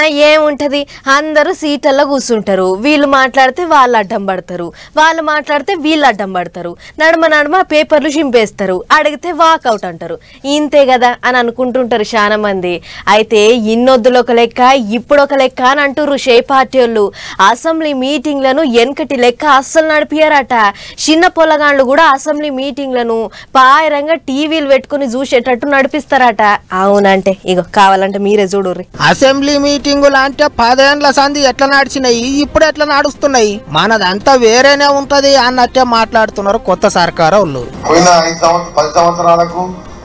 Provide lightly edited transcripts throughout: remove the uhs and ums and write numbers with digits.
ఏముంటది అందరూ సీట్లలో కూర్చుంటారు వీళ్ళు మాట్లాడితే వాళ్ళు అడ్డం పడతారు వాళ్ళు మాట్లాడితే వీళ్ళు అడ్డం పడతారు నడుమ పేపర్లు చింపేస్తారు అడిగితే వాకౌట్ అంటారు ఇంతే కదా అని అనుకుంటుంటారు చాలా మంది అయితే ఇన్నొద్దులు ఒక లెక్క ఇప్పుడు ఒక లెక్క అని అంటారు షే పార్టీ వాళ్ళు అసెంబ్లీ మీటింగ్లను వెనకటి లెక్క అస్సలు నడిపియారట చిన్న పొలగాండ్లు కూడా అసెంబ్లీ మీటింగ్లను పాయరంగా టీవీలు పెట్టుకుని చూసేటట్టు నడిపిస్తారట అవునంటే ఇగో కావాలంటే మీరే చూడుర్రి అసెంబ్లీ మీటింగులు అంటే 10 ఏళ్ల సంధి ఎట్లా నడిచినాయి ఇప్పుడు ఎట్లా నడుస్తున్నాయి మనదంతా వేరేనే ఉంటది అన్నట్టే మాట్లాడుతున్నారు కొత్త సర్కారు వాళ్ళు పోయిన 10 సంవత్సరాలకు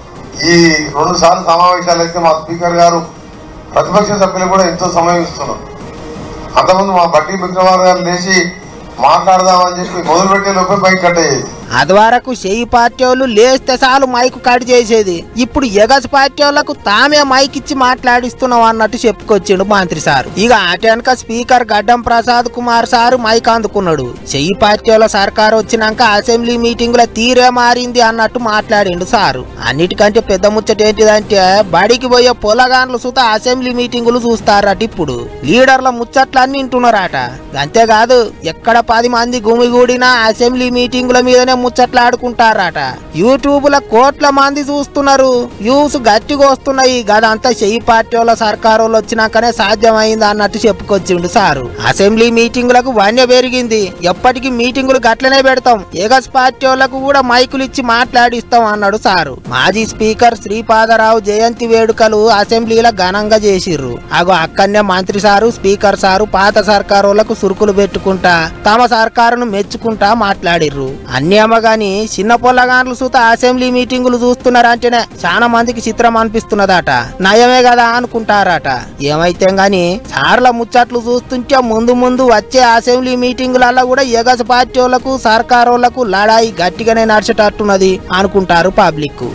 ఈ 2 సార్లు సమావేశాలు అయితే మా స్పీకర్ గారు ప్రతిపక్ష సభ్యులు కూడా ఎంతో సమయం ఇస్తున్నారు అంతకుముందు మా బట్టి బిగ్రవార్ గారు లేచి మాట్లాడదామని చెప్పి మొదలుపెట్టే లోపే బైక్ కట్టేది అది వరకు చెయ్యి పార్టీ వాళ్ళు లేస్తే చాలు మైకు కట్ చేసేది ఇప్పుడు ఎగస్ పార్టీ వాళ్ళకు తామే మైక్ ఇచ్చి మాట్లాడిస్తున్నాం అన్నట్టు చెప్పుకొచ్చిండు మంత్రి సార్ ఇక అటెనక స్పీకర్ గడ్డం ప్రసాద్ కుమార్ సారు మైక్ అందుకున్నాడు చెయ్యి పార్టీ వాళ్ళ సర్కారు వచ్చినాక అసెంబ్లీ మీటింగుల తీరే మారింది అన్నట్టు మాట్లాడిండు సారు అన్నిటికంటే పెద్ద ముచ్చట ఏంటిదంటే బడికి పోయే పొలగాన్లు సుత అసెంబ్లీ మీటింగులు చూస్తారట ఇప్పుడు లీడర్ల ముచ్చట్లన్నీ వింటున్నారట అంతేకాదు ఎక్కడ 10 మంది గుమిగూడినా అసెంబ్లీ మీటింగుల మీదనే ముచ్చట్లాడుకుంటారట యూట్యూబ్ లో కోట్ల మంది చూస్తున్నారు వ్యూస్ గట్టిగా వస్తున్నాయి గదంతా చెయ్యి పార్టీ వాళ్ళ సర్కారు వాళ్ళు వచ్చినాకనే సాధ్యమైంది అన్నట్టు చెప్పుకొచ్చిండు సారు అసెంబ్లీ మీటింగులకు వన్య పెరిగింది ఎప్పటికీ మీటింగులు గట్లనే పెడతాం ఎగస్ పార్టీ వాళ్ళకు కూడా మైకులు ఇచ్చి మాట్లాడిస్తాం అన్నాడు సారు మాజీ స్పీకర్ శ్రీపాదరావు జయంతి వేడుకలు అసెంబ్లీలో ఘనంగా చేసిర్రు అగో అక్కడనే మంత్రి సారు స్పీకర్ సారు పాత సర్కారు వాళ్ళకు సురుకులు పెట్టుకుంటా తమ సర్కారును మెచ్చుకుంటా మాట్లాడిర్రు అన్నేమో గాని చిన్న పొల్లగాన్లు సుత అసెంబ్లీ మీటింగులు చూస్తున్నారంటేనే చాలా మందికి చిత్రం అనిపిస్తున్నదట నయమే కదా అనుకుంటారట ఏమైతే గాని సార్ల ముచ్చట్లు చూస్తుంటే ముందు వచ్చే అసెంబ్లీ మీటింగులలో కూడా ఎగస పార్టీ వాళ్ళకు సర్కారు వాళ్ళకు లడాయి గట్టిగానే నడిచేటట్టున్నది అనుకుంటారు పబ్లిక్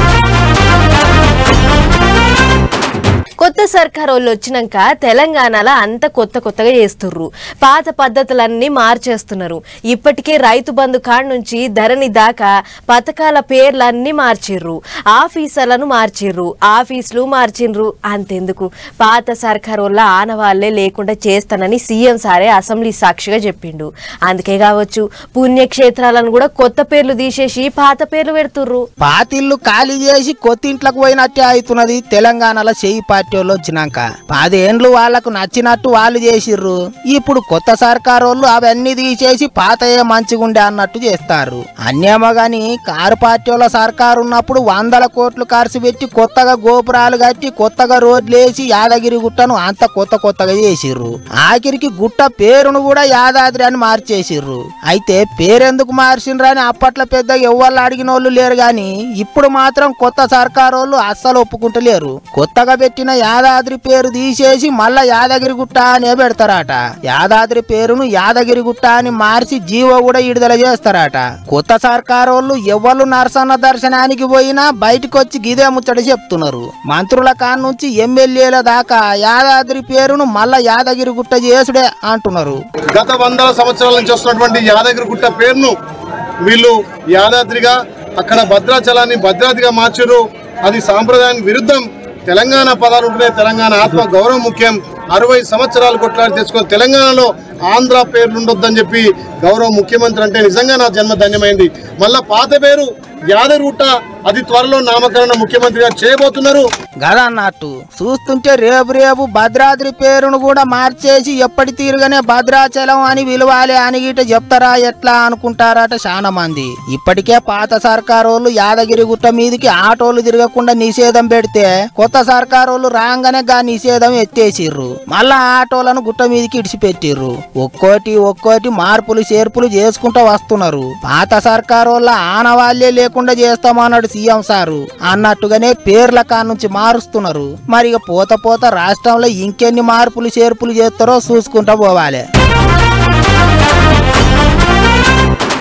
కొత్త సర్కారు వాళ్ళు వచ్చినాక తెలంగాణలో అంత కొత్తగా చేస్తుర్రు పాత పద్ధతులన్నీ మార్చేస్తున్నారు ఇప్పటికే రైతు బంధు కాడ నుంచి ధరణి దాకా పథకాల పేర్లన్నీ మార్చిర్రు ఆఫీసర్లను మార్చిర్రు ఆఫీసులు మార్చిండ్రు అంతెందుకు పాత సర్కారు వల్ల ఆనవాళ్లే లేకుండా చేస్తానని సీఎం సారే అసెంబ్లీ సాక్షిగా చెప్పిండు అందుకే కావచ్చు పుణ్యక్షేత్రాలను కూడా కొత్త పేర్లు తీసేసి పాత పేర్లు పెడుతుర్రు పాతిళ్ళు ఖాళీ చేసి కొత్త ఇంట్లకు పోయినట్టే అవుతున్నది తెలంగాణలో చెయ్యి పార్టీ వాళ్ళు వచ్చినాక 10 ఏండ్లు వాళ్లకు నచ్చినట్టు వాళ్ళు చేసిర్రు ఇప్పుడు కొత్త సర్కారు వాళ్ళు అవన్నీ తీసేసి పాతయే మంచిగుండే అన్నట్టు చేస్తారు అన్నేమో గాని కారు పార్టీ వాళ్ళ సర్కారు ఉన్నప్పుడు 100 కోట్లు ఖర్చు పెట్టి కొత్తగా గోపురాలు కట్టి కొత్తగా రోడ్లు వేసి యాదగిరి గుట్టను అంత కొత్తగా చేసిర్రు ఆఖరికి గుట్ట పేరును కూడా యాదాద్రి అని మార్చేసిర్రు అయితే పేరెందుకు మార్చిండ్రు అని అప్పట్లో పెద్దగా ఎవ్వరు అడిగిన వాళ్ళు లేరు గాని ఇప్పుడు మాత్రం కొత్త సర్కారు వాళ్ళు అస్సలు ఒప్పుకుంటలేరు కొత్తగా పెట్టిన యాదాద్రి పేరు తీసేసి మళ్ళా యాదగిరి గుట్ట అనే పెడతారట యాదాద్రి పేరును యాదగిరి గుట్ట అని మార్చి జీవో కూడా విడుదల చేస్తారట కొత్త సర్కారు వాళ్ళు ఎవరు నరసన్న దర్శనానికి పోయినా బయటకు వచ్చి గిదే ముచ్చట చెప్తున్నారు మంత్రుల కాన్ నుంచి ఎమ్మెల్యేల దాకా యాదాద్రి పేరును మళ్ళా యాదగిరి గుట్ట చేసుడే అంటున్నారు గత 100 సంవత్సరాల నుంచి వస్తున్నటువంటి యాదగిరి గుట్ట పేరును వీళ్ళు యాదాద్రిగా అక్కడ భద్రాచలాన్ని భద్రాద్రిగా మార్చారు అది సాంప్రదాయానికి విరుద్ధం తెలంగాణ పదాలు ఉంటేనే తెలంగాణ ఆత్మ గౌరవం ముఖ్యం 60 సంవత్సరాలు కొట్లాడి తెచ్చుకొని తెలంగాణలో ఆంధ్ర పేర్లు ఉండొద్దని చెప్పి గౌరవ ముఖ్యమంత్రి అంటే నిజంగా నా జన్మ ధన్యమైంది మళ్ళా పాత పేరు యాదగిరిగుట్ట అది త్వరలో నామకరణ ముఖ్యమంత్రి గారు చేయబోతున్నారు గదన్నట్టు చూస్తుంటే రేపు భద్రాద్రి పేరును కూడా మార్చేసి ఎప్పటి తీరుగానే భద్రాచలం అని విలువాలి అని గిట చెప్తారా ఎట్లా అనుకుంటారట చాలా మంది ఇప్పటికే పాత సర్కారు వాళ్ళు యాదగిరి గుట్ట మీదకి ఆటోలు తిరగకుండా నిషేధం పెడితే కొత్త సర్కారు వాళ్ళు రాగానే గా నిషేధం ఎత్తేసిర్రు మళ్ళా ఆటోలను గుట్ట మీదకి ఇడిచిపెట్టిర్రు ఒక్కోటి మార్పులు చేర్పులు చేసుకుంటూ వస్తున్నారు పాత సర్కారు వాళ్ళ ఆనవాళ్లే లేకుండా చేస్తామన్నాడు సీఎం సారు అన్నట్టుగానే పేర్ల కానుంచి మారుస్తున్నారు మరి పోత రాష్ట్రంలో ఇంకెన్ని మార్పులు చేర్పులు చేస్తారో చూసుకుంటూ పోవాలి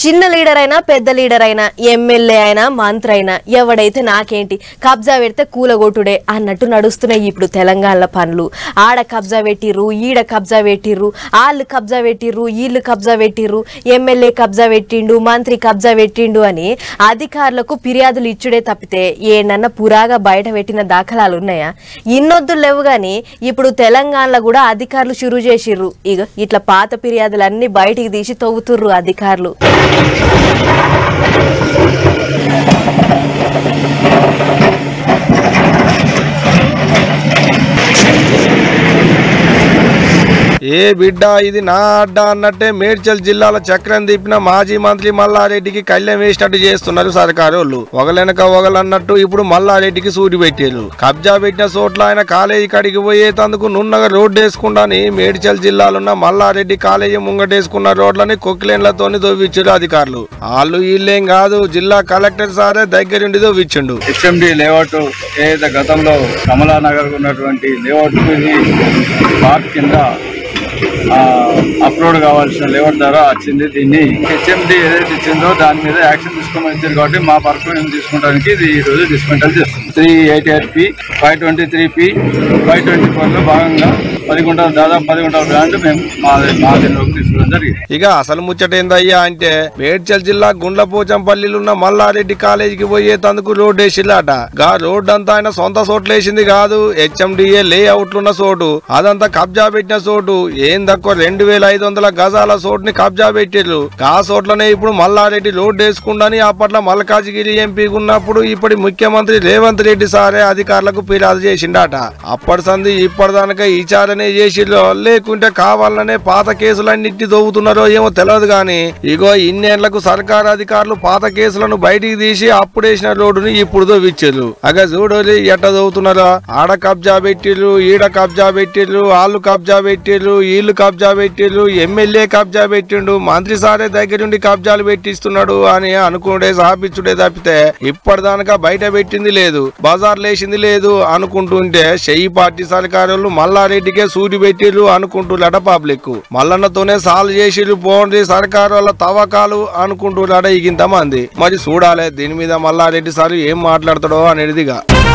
చిన్న లీడర్ అయినా పెద్ద లీడర్ అయినా ఎమ్మెల్యే అయినా మంత్రి అయినా ఎవడైతే నాకేంటి కబ్జా పెడితే కూలగొట్టుడే అన్నట్టు నడుస్తున్నాయి ఇప్పుడు తెలంగాణలో పనులు. ఆడ కబ్జా పెట్టిర్రు, ఈడ కబ్జా పెట్టిర్రు, వాళ్ళు కబ్జా పెట్టిర్రు, వీళ్ళు కబ్జా పెట్టిర్రు, ఎమ్మెల్యే కబ్జా పెట్టిండు, మంత్రి కబ్జా పెట్టిండు అని అధికారులకు ఫిర్యాదులు ఇచ్చుడే తప్పితే ఏనన్నా పురాగా బయట పెట్టిన దాఖలాలు ఉన్నాయా? ఇన్నొద్దులు లేవు గాని ఇప్పుడు తెలంగాణలో కూడా అధికారులు షురు చేసిర్రు. ఇక ఇట్లా పాత ఫిర్యాదులన్నీ బయటికి తీసి తవ్వుతుర్రు అధికారులు. ఏ బిడ్డ ఇది నా అడ్డా అన్నట్టే మేడ్చల్ జిల్లాల చక్రం తిప్పిన మాజీ మంత్రి మల్లారెడ్డికి కళ్యం వేసినట్టు చేస్తున్నారు సర్కారోళ్ళు. ఒకలెనక ఒకలన్నట్టు ఇప్పుడు మల్లారెడ్డికి సూటి పెట్టారు. కబ్జా పెట్టిన చోట్ల ఆయన కాలేజీ కడికి పోయేందుకు నున్నగా రోడ్డు వేసుకుంటాని మేడ్చల్ జిల్లాలున్న మల్లారెడ్డి కాలేజీ ముంగటేసుకున్న రోడ్లని కొక్కిలేన్లతోని దొవ్విచ్చారు అధికారులు. వాళ్ళు వీళ్ళేం కాదు, జిల్లా కలెక్టర్ సారే దగ్గరుండి దొవ్విచ్చిండు. హెచ్ఎండి లేఅవుట్ ఏదైతే గతంలో కమలానగర్ ఉన్నటువంటి లేఅవుట్ పార్క్ కింద అప్లోడ్ కావాల్సిన లేఅవుట్ ద్వారా వచ్చింది. దీన్ని హెచ్ఎండి ఏదైతే ఇచ్చిందో దాని మీద యాక్షన్ తీసుకోమని ఇచ్చారు కాబట్టి మా పర్మిషన్ తీసుకోవడానికి ఇది ఈ రోజు డిస్మెంటల్ చేస్తుంది. 388P, 523P, 524లో భాగంగా 10 గుంటలు దాదాపు 10 గుంటల ల్యాండ్ మేము మా దీనిలోకి తీసుకోవడం జరిగింది. ఇక అసలు ముచ్చటేందయ్యా అంటే మేడ్చల్ జిల్లా గుండ్లపోచంపల్లిలో ఉన్న మల్లారెడ్డి కాలేజీకి పోయేందుకు రోడ్డు వేసిల్లాట. గా రోడ్డు అంతా ఆయన సొంత చోట్లు వేసింది కాదు, హెచ్ఎండిఏ లేఅవుట్లున్న చోటు. అదంతా కబ్జా పెట్టిన చోటు. ఏం తక్కువ 2500 గజాల చోటుని కబ్జా పెట్టిర్రు. ఆ చోట్లనే ఇప్పుడు మల్లారెడ్డి రోడ్డు వేసుకుండని అప్పట్లో మల్కాజిగిరి ఎంపీ ఉన్నప్పుడు ఇప్పటి ముఖ్యమంత్రి రేవంత్ రెడ్డి సారే అధికారులకు ఫిర్యాదు చేసిండట. అప్పటి సంది ఇప్పటిదానిక విచారణే చేసిర్రో లేకుంటే కావాలనే పాత కేసులన్నింటి దొవుతున్నారో ఏమో తెలియదు గాని ఇగో ఇన్నేళ్లకు సర్కారు అధికారులు పాత కేసులను బయటికి తీసి అప్పుడేసిన రోడ్డుని ఇప్పుడు దొవ్విచ్చిర్రు. అగ చూడోలి ఎట్ట దొవుతున్నారో. ఆడ కబ్జా పెట్టిర్రు, ఈడ కబ్జా పెట్టిర్రు, వాళ్ళు కబ్జా పెట్టిర్రు, వీళ్ళు కబ్జా పెట్టిర్రు, ఎమ్మెల్యే కబ్జా పెట్టిండు, మంత్రి సారే దగ్గరుండి కబ్జాలు పెట్టిస్తున్నాడు అని అనుకుంటే సాపించుడే తప్పితే ఇప్పటిదానిక బయట పెట్టింది లేదు, బజార్ లేసింది లేదు అనుకుంటుంటే చెయ్యి పార్టీ సర్కారులు మల్లారెడ్డికే సూటి పెట్టిర్రు అనుకుంటున్నాడ పబ్లిక్. మల్లన్నతోనే సాల్వ్ చేసిర్రు పోండి సర్కారు వాళ్ళ తవ్వకాలు అనుకుంటున్నాడ ఇగింత మంది. మరి చూడాలి దీని మీద మల్లారెడ్డి సార్ ఏం మాట్లాడతాడో అనేదిగా.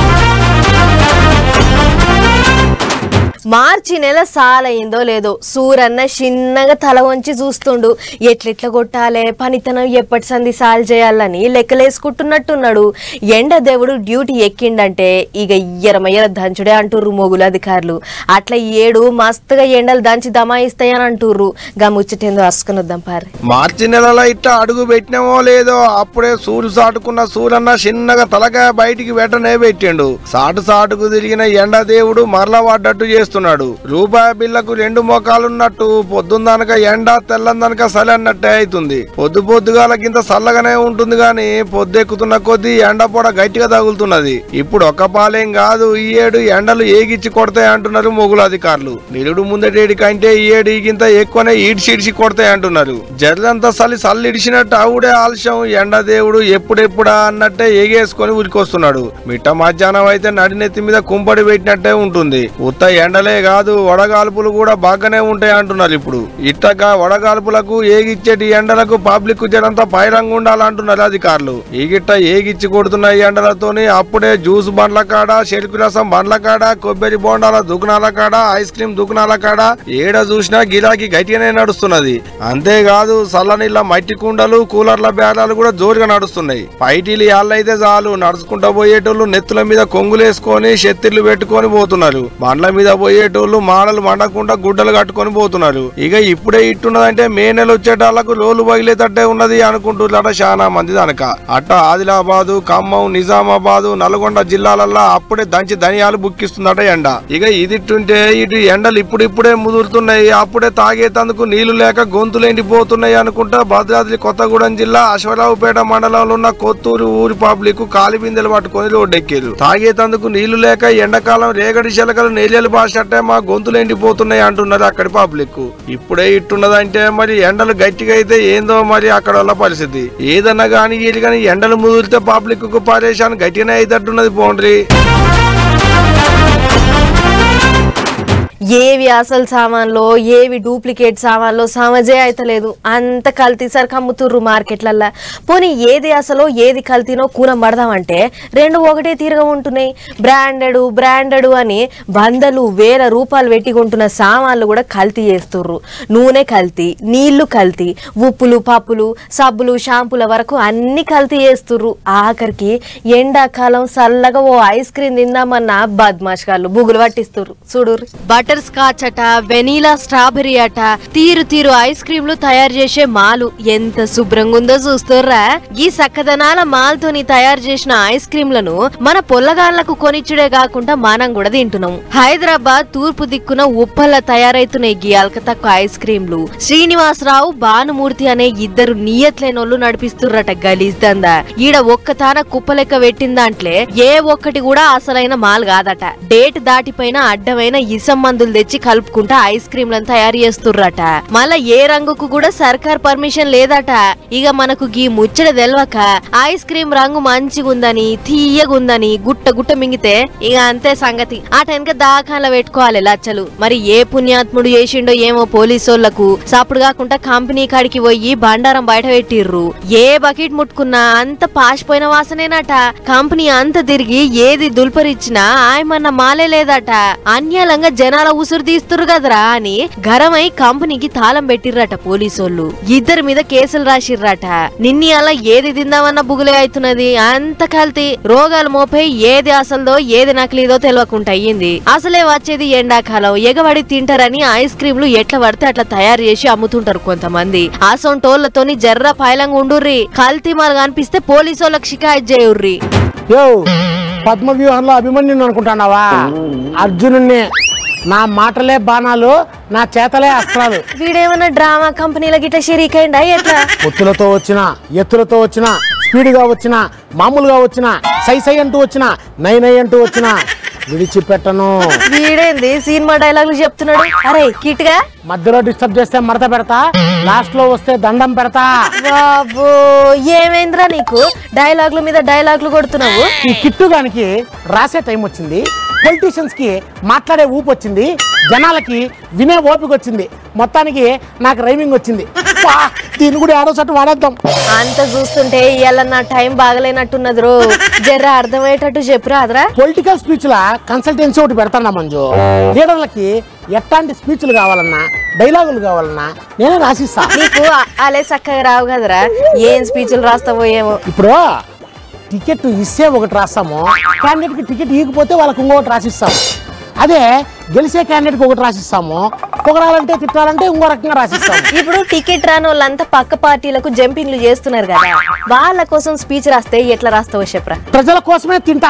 మార్చి నెల సాలయిందో లేదో సూరన్న చిన్నగా తల వంచి చూస్తుండు. ఎట్లెట్ల కొట్టాలే, పనితనం ఎప్పటి సంది సాల్ చేయాలని లెక్కలేసుకుంటున్నట్టున్నాడు. ఎండ దేవుడు డ్యూటీ ఎక్కిండంటే ఇక ఇయ్యరమయ్యర దంచుడే అంటుర్రు మొగులు అధికారులు. అట్లా ఏడు మస్తుగా ఎండలు దంచి దమాయిస్తాయని అంటుర్రు. గా ముచ్చటేందో అసుకుని వద్దాం పారి. మార్చి నెలలో ఇట్లా అడుగు పెట్టినామో లేదో అప్పుడే సూరు సాటుకున్న సూరన్న చిన్నగా తలకాయ బయటికి వెంటనే పెట్టిండు. సాటుకు తిరిగిన ఎండ దేవుడు మరల పడ్డట్టు చేస్తున్నాడు. రూపాయి బిల్లకు 2 మోకాలున్నట్టు పొద్దుందనక ఎండ తెల్లందనక సలి అన్నట్టే అవుతుంది. పొద్దుగాల కింద చల్లగానే ఉంటుంది గాని పొద్దెక్కుతున్న కొద్దీ ఎండ పొడ గట్టిగా తగులుతున్నది. ఇప్పుడు ఒక్క పాలేం కాదు, ఈ ఏడు ఎండలు ఏగిచ్చి కొడతాయి అంటున్నారు మొగులు అధికారులు. నిరుడు ముందటేడి కంటే ఈ ఏడు ఈగింత ఎక్కువనే ఈడ్చిడిచి కొడతాయి అంటున్నారు. జర్రంతా సల్లిడిచినట్టు ఆవుడే ఆలస్యం. ఎండ దేవుడు ఎప్పుడెప్పుడా అన్నట్టే ఏగేసుకొని ఉరికొస్తున్నాడు. మిట్ట మధ్యాహ్నం అయితే నడినెత్తి మీద కుంపడి పెట్టినట్టే ఉంటుంది. ఉత్త ఎండలే కాదు వడగాల్పులు కూడా బాగానే ఉంటాయి అంటున్నారు. ఇప్పుడు ఇట్టగా వడగాల్పులకు ఏగిచ్చేటి ఎండలకు పబ్లిక్ జనంతా పైరంగా ఉండాలంటున్నారు అధికారులు. ఈగిట్ట ఏగిచ్చి కొడుతున్న ఎండలతోని అప్పుడే జ్యూస్ బండ్ల కాడ, చెరుకు రసం బండ్ల కాడ, కొబ్బరి బోండాల దుకాణాల కాడ, ఐస్ క్రీమ్ దుకాణాల కాడ ఏడ చూసినా గిరాకీ గట్టిగానే నడుస్తున్నది. అంతేకాదు చల్లనీళ్ళ మట్టి కుండలు, కూలర్ల బేరాలు కూడా జోరుగా నడుస్తున్నాయి. పైటీలు యాళ్ళైతే చాలు నడుచుకుంటా పోయేటోళ్ళు నెత్తుల మీద కొంగులేసుకొని షెత్తిర్లు పెట్టుకొని పోతున్నారు. బండ్ల మీద పోయేటోళ్ళు మాడలు మండకుండా గుడ్డలు కట్టుకొని పోతున్నారు. ఇక ఇప్పుడే ఇట్టున్నదంటే మే నెల వచ్చేటాళ్లకు లోలు పగిలేటట్టే ఉన్నది అనుకుంటున్నారట చాలా మంది. దనక అట్ట ఆదిలాబాదు, ఖమ్మం, నిజామాబాదు, నల్గొండ జిల్లాలల్లో అప్పుడే దంచి ధనియాలు బుక్కిస్తుందట ఎండ. ఇక ఇదిట్టుంటే ఇటు ఎండలు ఇప్పుడిప్పుడే ముదురుతున్నాయి. అప్పుడే తాగేతందుకు నీళ్లు లేక గొంతులు ఎండిపోతున్నాయి అనుకుంటా భద్రాద్రి కొత్తగూడెం జిల్లా అశ్వరావుపేట మండలంలో ఉన్న కొత్తూరు ఊరి పబ్లిక్ కాలి బిందెలు పట్టుకొని రోడ్డెక్కారు. తాగేతందుకు నీళ్లు లేక ఎండాకాలం రేగడి శెలకలు నేలలు భాషట్టే మా గొంతులు ఎండిపోతున్నాయి అంటున్నారు అక్కడి పబ్లిక్. ఇప్పుడే ఇట్టున్నదంటే మరి ఎండలు గట్టిగా అయితే ఏందో మరి అక్కడ వాళ్ళ పరిస్థితి. ఏదన్నా గానీ వీళ్ళు కానీ ఎండలు ముదిరితే పబ్లిక్ కు పరేషాన్ గట్టిగానే అయితట్టున్నది పోండ్రి. ఏవి అసలు సామాన్లో ఏవి డూప్లికేట్ సామాన్లో సమజే అయితలేదు. అంత కల్తీ సరికి అమ్ముతుర్రు మార్కెట్లల్లా. పోనీ ఏది అసలు ఏది కల్తీనో కూనం పడదామంటే రెండు ఒకటే తీరుగా ఉంటున్నాయి. బ్రాండెడ్ అని వందలు వేల రూపాయలు పెట్టి కొంటున్న సామాన్లు కూడా కల్తీ చేస్తుర్రు. నూనె కల్తీ, నీళ్లు కల్తీ, ఉప్పులు పప్పులు సబ్బులు షాంపూల వరకు అన్ని కల్తీ చేస్తుర్రు. ఆఖరికి ఎండాకాలం చల్లగా ఓ ఐస్ క్రీమ్ తిందామన్న బద్మాష్కాళ్ళు బుగులు పట్టిస్తుర్రు. చూడు, బటర్ స్కాచ్ అట, వెనీలా స్ట్రాబెరీ అట, తీరు ఐస్ క్రీంలు తయారు చేసే మాలు ఎంత శుభ్రంగా ఉందో చూస్తుర్రా. ఈ సక్కదనాల మాల్తోని తయారు చేసిన ఐస్ క్రీంలను మన పొల్లగాళ్లకు కొనిచ్చుడే కాకుండా మనం కూడా తింటున్నాం. హైదరాబాద్ తూర్పు దిక్కున ఉప్పల్లా తయారైతున్నాయి గీ అల్క తక్కువ ఐస్ క్రీంలు. శ్రీనివాసరావు, భానుమూర్తి అనే ఇద్దరు నియత్లేనోళ్లు నడిపిస్తుర్రట గలీజ్ దందా. ఈడ ఒక్కతాన కుప్పలెక్క పెట్టిన దాంట్లే ఏ ఒక్కటి కూడా అసలైన మాల్ కాదట. డేట్ దాటిపోయిన అడ్డమైన ఇసం మందులు తెచ్చి కలుపుకుంటా ఐస్ క్రీంలను తయారు చేస్తుర్రట. మళ్ళా ఏ రంగుకు కూడా సర్కార్ పర్మిషన్ లేదట. ఇక మనకు గీ ముచ్చట తెలవక ఐస్ క్రీం రంగు మంచిగుందని తీయగుందని గుట్ట మింగితే ఇక అంతే సంగతి. అటెనక దాఖాల పెట్టుకోవాలి లచ్చలు. మరి ఏ పుణ్యాత్ముడు చేసిండో ఏమో పోలీసోళ్లకు సప్పుడు కాకుండా కంపెనీ కాడికి పోయి బండారం బయట పెట్టిర్రు. ఏ బకెట్ ముట్టుకున్నా అంత పాసిపోయిన వాసనేనట. కంపెనీ అంత తిరిగి ఏది దుల్పరిచ్చినా ఆయమన్న మాలే లేదట. అన్యాలంగా జనాల ఉసురు తీస్తురు కదరా అని గరమై కంపెనీకి తాళం పెట్టిర్రట పోలీసోళ్లు. ఇద్దరి మీద కేసులు రాసిర్రట. నిన్ని అలా ఏది తిందామన్న బుగులే అవుతున్నది. అంత కల్తీ రోగాలు మోపై ఏది అసలుదో ఏది నకిలీదో తెలియకుండా అయ్యింది. అసలే వచ్చేది ఎండాకాలం, ఎగబడి తింటారని ఐస్ క్రీంలు ఎట్లా పడితే అట్లా తయారు చేసి అమ్ముతుంటారు కొంతమంది. అసొంటోళ్లతోని జర్ర పైలంగా ఉండుర్రి. కల్తీ మాలు కనిపిస్తే పోలీసోళ్ళకి షికాయత్ చేయుర్రి. పద్మ వ్యూహంలో అభిమన్యుని అనుకుంటున్నావా? అర్జునుణ్ణి. నా మాటలే బాణాలు, నా చేతలే అస్త్రాలు. వీడేమన్నా డ్రామా కంపెనీల గిట్ట షరీకైండా ఎట్లా? ఒత్తులతో వచ్చిన, ఎత్తులతో వచ్చిన, స్పీడ్ గా వచ్చిన, మామూలుగా వచ్చిన, సై అంటూ వచ్చిన, నై అంటూ వచ్చిన విడిచిపెట్టను. వీడేంది సినిమా డైలాగులు చెప్తున్నాడు? అరే కిట్గా మధ్యలో డిస్టర్బ్ చేస్తే మడత పెడతా, లాస్ట్ లో వస్తే దండం పెడతా. బాబో ఏమైందిరా నీకు? డైలాగుల మీద డైలాగులు కొడుతున్నావు. ఈ కిట్టుగానికి రాసే టైం వచ్చింది, పొలిటీషియన్స్ కి మాట్లాడే ఊపు వచ్చింది, జనాలకి వినే ఓపిక వచ్చింది, మొత్తానికి నాకు రైమింగ్ వచ్చింది. దీన్ని కూడా ఆడోసట్టు వాడేద్దాం. అంత చూస్తుంటే ఇవాళ నా టైం బాగలేనట్టున్నది రో. జర్ర అర్థమయ్యేటట్టు చెప్పురా అదరా. పొలిటికల్ స్పీచ్ లా కన్సల్టెన్సీ ఒకటి పెడతాను మంజు. లీడర్లకి ఎట్లాంటి స్పీచ్లు కావాలన్నా, డైలాగులు కావాలన్నా నేనే రాసిస్తా. నీకు అలే చక్కగా రావు కదరా, ఏం స్పీచ్లు రాస్తావో ఏమో. ఇప్పుడు టికెట్ ఇస్తే ఒకటి రాస్తాము, క్యాండిడేట్ కి టికెట్ ఇవ్వకపోతే వాళ్ళకి ఇంకొకటి రాసిస్తాము. అదే గెలిచే క్యాండిడేట్ కి ఒకటి రాసిస్తాము, పొగడాలంటే తిట్టాలంటే ఇంకో రకంగా రాసిస్తాము. ఇప్పుడు టికెట్ రాని వాళ్ళంతా పక్క పార్టీలకు జంపింగ్లు చేస్తున్నారు కదా, వాళ్ళ కోసం స్పీచ్ రాస్తే ఎట్లా రాస్తావో చెప్పరా. ప్రజల కోసమే తింటా,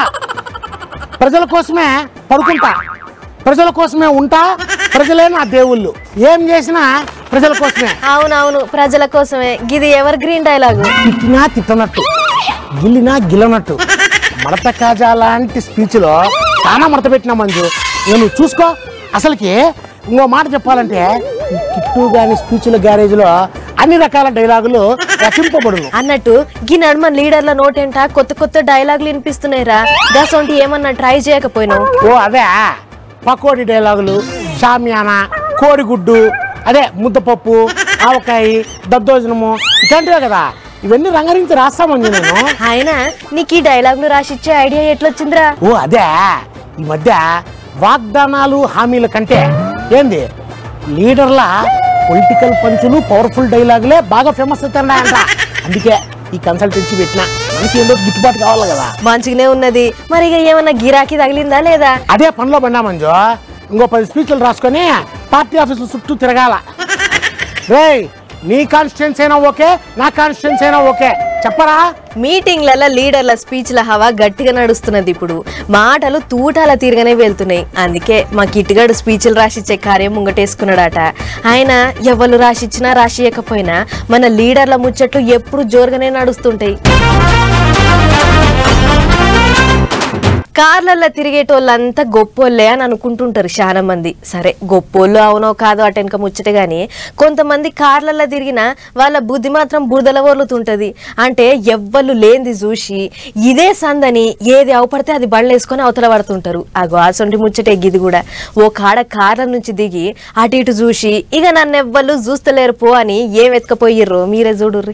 ప్రజల కోసమే పడుకుంటా, ప్రజల కోసమే ఉంటా, ప్రజలే నా దేవుళ్ళు, ఏం చేసినా ప్రజల కోసమే. అవునవును, ప్రజల కోసమే. గిది ఎవర్ గ్రీన్ డైలాగు. తిట్టినా తిట్టనట్టు, గిల్లినా గిల్లనట్టు, మడత కాజా లాంటి స్పీచ్ లో చాలా మడత పెట్టినా మంజు. నేను చూసుకో. అసలుకి ఇంకో మాట చెప్పాలంటే ఈ కిట్టు గాని స్పీచ్ల గ్యారేజ్ లో అన్ని రకాల డైలాగులు రచింపబడును అన్నట్టు. గీ నడుమ లీడర్ల నోటేంట కొత్త డైలాగులు వినిపిస్తున్నాయిరా. గసొంటి ఏమన్నా ట్రై చేయకపోయినావు? ఓ అదే పకోడి డైలాగులు, షామియానా, కోడిగుడ్డు, అదే ముద్దపప్పు, ఆవకాయ, దద్దోజనము, ఇట్లాంటివే కదా. ఇవన్నీ రంగరించి రాస్తామండి నేను. ఆయన నీకు ఈ డైలాగులు రాసిచ్చే ఐడియా ఎట్లొచ్చిందిరా? ఓ అదే ఈ మధ్య వాగ్దానాలు హామీల కంటే ఏంది లీడర్ల పొలిటికల్ పంచులు, పవర్ఫుల్ డైలాగులే బాగా ఫేమస్ అవుతున్నాయంట. అందుకే ఈ కన్సల్టెన్సీ పెట్టినా. మనకి ఏదో గిట్టుబాటు కావాలి కదా. మంచిగానే ఉన్నది. మరి ఇక ఏమన్నా గిరాకీ తగిలిందా లేదా? అదే పనిలో పడినా మంజు. ఇంకో 10 స్పీచ్లు రాసుకొని పార్టీ ఆఫీసులు చుట్టూ తిరగాల. రేయ్ నీ కాన్స్టిట్యున్సీ అయినా ఓకే, నా కాన్స్టిట్యున్సీ అయినా ఓకే చెప్పరా. మీటింగ్లలో లీడర్ల స్పీచ్ల హవా గట్టిగా నడుస్తున్నది. ఇప్పుడు మాటలు తూటాల తీరుగానే వెళ్తున్నాయి. అందుకే మా కిట్టుగాడు స్పీచ్లు రాసిచ్చే కార్యం ముంగటేసుకున్నాడట. ఆయన ఎవరు రాసిచ్చినా రాసియకపోయినా మన లీడర్ల ముచ్చట్లు ఎప్పుడు జోరుగానే నడుస్తుంటాయి. కార్లల్లో తిరిగేటోళ్ళంతా గొప్పోళ్ళే అని అనుకుంటుంటారు చాలా మంది. సరే గొప్పోళ్ళు అవునో కాదో అటెనక ముచ్చట గాని కొంతమంది కార్లల్లో తిరిగినా వాళ్ళ బుద్ధి మాత్రం బురదల వర్లుతుంటది. అంటే ఎవ్వళ్ళు లేనిది చూసి ఇదే సందని ఏది అవపడితే అది బళ్ళేసుకొని అవతల పడుతుంటారు. అగో అసొంటి ముచ్చటే గిది కూడా. ఓ కాడ కార్ల నుంచి దిగి అటు ఇటు చూసి ఇక నన్ను ఎవ్వళ్ళు చూస్తలేరు పో అని ఏం ఎత్తుకపోయిర్రో మీరే చూడుర్రి.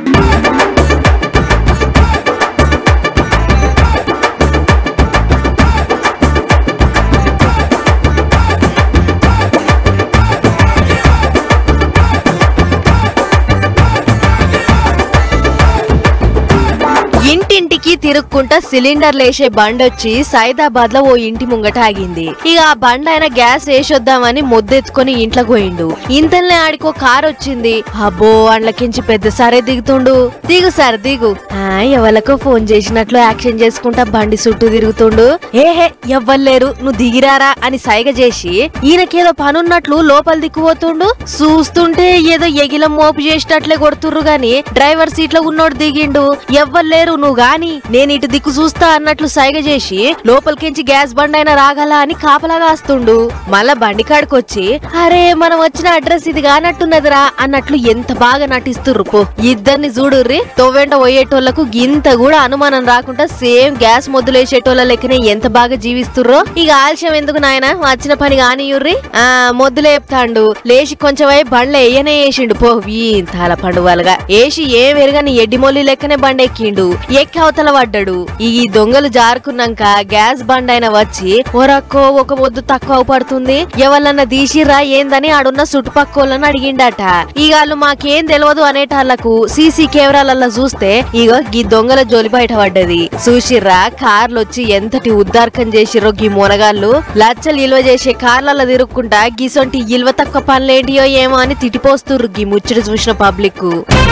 ఇంటింటికి తిరుక్కుంటా సిలిండర్ లేసే బండొచ్చి సైదాబాద్ లో ఓ ఇంటి ముంగట ఆగింది. ఇక ఆ బండ ఆయన గ్యాస్ వేసొద్దామని మొద్దెత్తుకొని ఇంట్లోకి పోయిండు. ఇంతల్నే ఆడికో కార్ వచ్చింది. అబ్బో అండ్లకించి పెద్ద సారే దిగుతుండు. దిగు సార్ దిగు. ఎవరికో ఫోన్ చేసినట్లు యాక్షన్ చేసుకుంటా బండి చుట్టూ తిరుగుతుండు. ఏహే ఎవ్వలేరు నువ్వు దిగిరారా అని సైగ చేసి ఈయనకేదో పనున్నట్లు లోపల దిక్కుపోతుండు. చూస్తుంటే ఏదో ఎగిలం మోపు చేసినట్లే కొడుతుర్రు గాని డ్రైవర్ సీట్ లో ఉన్నోడు దిగిండు. ఎవ్వలేరు నువ్వు గాని నేను ఇటు దిక్కు చూస్తా అన్నట్లు సైగ చేసి లోపలికించి గ్యాస్ బండి అయినా రాగల అని కాపలాగా వస్తుండు. మళ్ళా బండి కాడికొచ్చి అరే మనం వచ్చిన అడ్రస్ ఇది కానట్టున్నదిరా అన్నట్లు ఎంత బాగా నటిస్తుర్రు పో. ఇద్దరిని చూడుర్రి తోవెంట పోయేటోళ్లకు గింత కూడా అనుమానం రాకుండా సేమ్ గ్యాస్ మొద్దులేసేటోళ్ళ లెక్కనే ఎంత బాగా జీవిస్తుర్రో. ఇక ఆలస్యం ఎందుకు నాయన వచ్చిన పని కానియుర్రి. మొద్దులేపుతాండు లేచి కొంచెం అయి బండ్లు ఎయ్యనే వేసిండు పో. వీంతాల పండుగలుగా వేసి ఏం ఎరగని ఎడ్డిమొల్లి లెక్కనే బండి ఎక్కిండు. ఎక్కి అవతల పడ్డాడు. ఈ దొంగలు జారుకున్నాక గ్యాస్ బండ్ అయిన వచ్చి ఒరక్కో ఒక మొద్దు తక్కువ పడుతుంది ఎవరన్నా తీసిరా ఏందని ఆడున్న చుట్టుపక్కలను అడిగిండట. ఇక వాళ్ళు మాకేం తెలియదు అనేటాళ్లకు సీసీ కెమెరాలలో చూస్తే ఇగో గీ దొంగల జోలి బయట పడ్డది. చూసిర్రా కార్లొచ్చి ఎంతటి ఉద్దార్కం చేసిర్రో గీ మొనగాళ్ళు. లచ్చలు ఇల్వ చేసే కార్లలో తిరుక్కుంటా గీసొంటి ఇల్వ తక్కువ పనులేంటియో ఏమో అని తిట్టిపోస్తుర్రు గీ ముచ్చట చూసిన పబ్లిక్.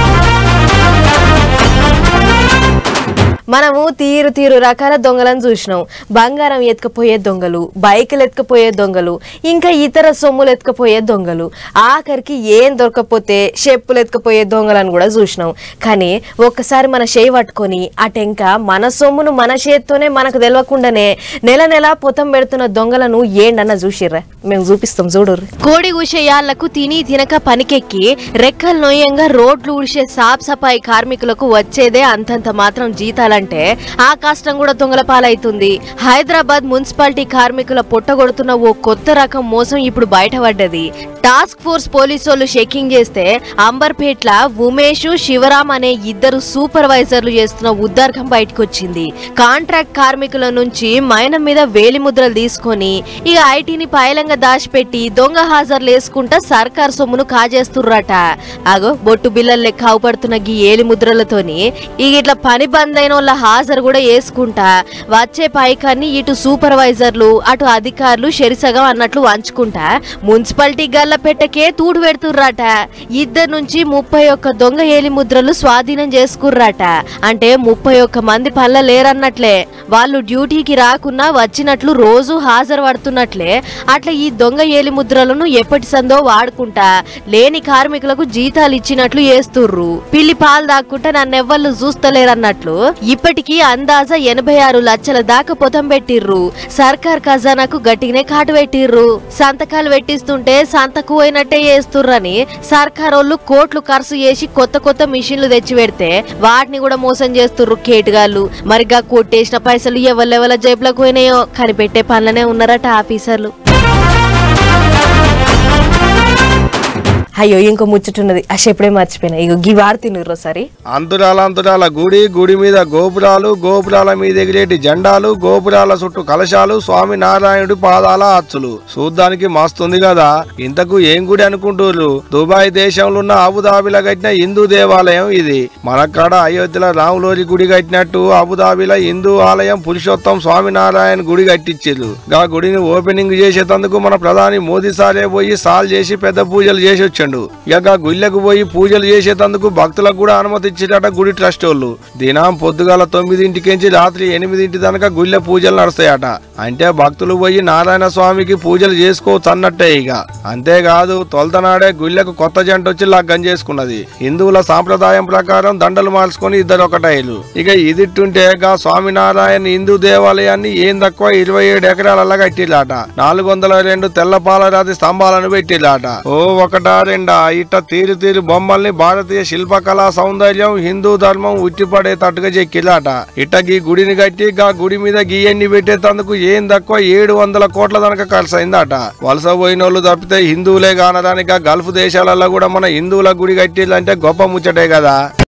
మనము తీరు రకాల దొంగలను చూసినాం. బంగారం ఎత్తుకపోయే దొంగలు, బైకులు ఎత్తుకపోయే దొంగలు, ఇంకా ఇతర సొమ్ములు ఎత్తుకపోయే దొంగలు, ఆఖరికి ఏం దొరకపోతే చెప్పులు ఎత్తుకపోయే దొంగలను కూడా చూసినాం. కానీ ఒక్కసారి మన చేయి పట్టుకొని అటెంక మన సొమ్మును మన చేత్తోనే మనకు తెలియకుండానే నెల నెల పొతం పెడుతున్న దొంగలను ఏండన్నా చూసిర్రా? మేము చూపిస్తాం చూడుర్రి. కోడి కూసేయాళ్లకు తిని తినక పనికెక్కి రెక్కలు నొయ్యంగా రోడ్లు ఊడిసే సాఫ్ సఫాయి కార్మికులకు వచ్చేదే అంతంత మాత్రం జీతాలంటే ఆ కష్టం కూడా దొంగల పాలైతుంది. హైదరాబాద్ మున్సిపాలిటీ కార్మికుల పొట్టగొడుతున్న ఓ కొత్త రకం మోసం ఇప్పుడు బయటపడ్డది. టాస్క్ ఫోర్స్ పోలీసోళ్లు చెకింగ్ చేస్తే అంబర్పేట్ల ఉమేష్, శివరాం అనే ఇద్దరు సూపర్వైజర్లు చేస్తున్న ఉద్దార్కం బయటకొచ్చింది. కాంట్రాక్ట్ కార్మికుల నుంచి మైనం మీద వేలిముద్రలు తీసుకొని ఇక ఐటీని పైలంగా దాచిపెట్టి దొంగ హాజర్లు వేసుకుంటా సర్కార్ సొమ్మును కాజేస్తుర్రట. అగో బొట్టు బిల్లలు లెక్క అవపడుతున్న గీ ఏలిముద్రలతోని ఇక ఇట్లా పని బంద్ అయిన వాళ్ళ హాజరు కూడా వేసుకుంటా వచ్చే పైకాన్ని ఇటు సూపర్వైజర్లు అటు అధికారులు షెరిసగం అన్నట్లు వంచుకుంటా మున్సిపాలిటీ గల్ల పెట్టకే తూడు పెడుతుర్రాట. ఇద్దరు నుంచి 31 దొంగ ఏలి ముద్రలు స్వాధీనం చేసుకుర్రాట. అంటే 31 మంది పనుల లేరన్నట్లే. వాళ్ళు డ్యూటీకి రాకున్నా వచ్చినట్లు రోజు హాజరు పడుతున్నట్లే. అట్లా ఈ దొంగ ఏలి ముద్రలను ఎప్పటి సందో వాడుకుంటా లేని కార్మికులకు జీతాలు ఇచ్చినట్లు చేస్తుర్రు. పిల్లి పాలు దాక్కుంటా నన్నెవ్వళ్ళు చూస్తలేరన్నట్లు ఇప్పటికీ అందాజా 86 లక్షల దాకా పొతం పెట్టిర్రు. సర్కార్ ఖజానాకు గట్టిగానే కాటు పెట్టిర్రు. సంతకాలు పెట్టిస్తుంటే సంతకు పోయినట్టే చేస్తుర్రని సర్కారోళ్ళు కోట్లు ఖర్చు చేసి కొత్త మిషన్లు తెచ్చి పెడితే వాటిని కూడా మోసం చేస్తుర్రు కేటుగాళ్ళు. మరిగా కొట్టేసిన పైసలు ఎవరెవల జేబులకు పోయినాయో కనిపెట్టే పనులనే ఉన్నారట ఆఫీసర్లు. అయ్యో ఇంకో ముచ్చటున్నది అసెప్పుడే మర్చిపోయినా. ఇగో గీ వాడుతున్నారు సరే. అంతురాల గుడి మీద గోపురాలు, గోపురాల మీద ఎగిరేటి జెండాలు, గోపురాల చుట్టూ కలశాలు, స్వామి నారాయణుడి పాదాల అచ్చులు. చూడ్డానికి మస్తుంది కదా. ఇంతకు ఏం గుడి అనుకుంటుర్రు? దుబాయ్ దేశంలో ఉన్న అబుదాబిలో కట్టిన హిందూ దేవాలయం ఇది. మనకాడ అయోధ్యలో రాములోరి గుడి కట్టినట్టు అబుదాబిలో హిందూ ఆలయం పురుషోత్తం స్వామినారాయణ గుడి కట్టించారు. ఆ గుడిని ఓపెనింగ్ చేసేందుకు మన ప్రధాని మోదీ సారే పోయి సాల్ చేసి పెద్ద పూజలు చేసి వచ్చాడు. పెట్టిండు. ఇక గుళ్ళకు పోయి పూజలు చేసేటందుకు భక్తులకు కూడా అనుమతి ఇచ్చేట గుడి ట్రస్ట్ వాళ్ళు. దినం పొద్దుగాల 9ంటికించి రాత్రి 8 దాకా గుళ్ళ పూజలు నడుస్తాయట. అంటే భక్తులు పోయి నారాయణ స్వామికి పూజలు చేసుకోవచ్చు అన్నట్టే. ఇక అంతేకాదు తొలతనాడే గుళ్ళకు కొత్త జంట వచ్చి లగ్గం చేసుకున్నది. హిందువుల సాంప్రదాయం ప్రకారం దండలు మార్చుకొని ఇద్దరు ఒకటైలు. ఇక ఇదిట్టుంటే స్వామినారాయణ హిందూ దేవాలయాన్ని ఏం తక్కువ 27 ఎకరాలలా కట్టిలాట. 402 తెల్ల పాలరాతి స్తంభాలను పెట్టిలాట. ఓ ఒకటా రెండా ఇట్ట తీరు బొమ్మల్ని భారతీయ శిల్పకళా సౌందర్యం హిందూ ధర్మం ఉట్టిపడేటట్టుగా చెక్కిలాట. ఇట్ట గీ గుడిని కట్టి గా గుడి మీద గీయన్ని పెట్టేందుకు ఏం తక్కువ 700 కోట్ల దాకా ఖర్చు అయిందట. వలస పోయినోళ్ళు తప్పితే హిందువులే కానడానికి గల్ఫ్ దేశాలలో కూడా మన హిందువుల గుడి కట్టిలంటే గొప్ప ముచ్చటే కదా.